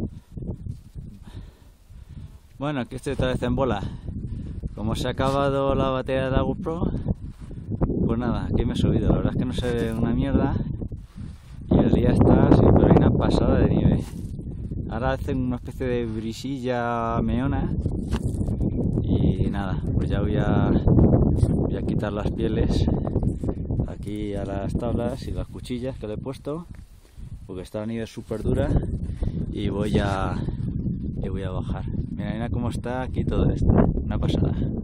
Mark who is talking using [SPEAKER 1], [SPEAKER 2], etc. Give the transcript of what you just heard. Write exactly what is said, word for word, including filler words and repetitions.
[SPEAKER 1] Bueno, aquí estoy otra vez en bola. Como se ha acabado la batería de la GoPro, pues nada, aquí me he subido. La verdad es que no se ve una mierda y el día está sí, pero hay una pasada de nieve. Ahora hacen una especie de brisilla meona y nada, pues ya voy a, voy a quitar las pieles aquí a las tablas y las cuchillas que le he puesto, porque está la nieve súper dura y voy a, y voy a bajar. Mira, mira cómo está aquí todo esto, una pasada.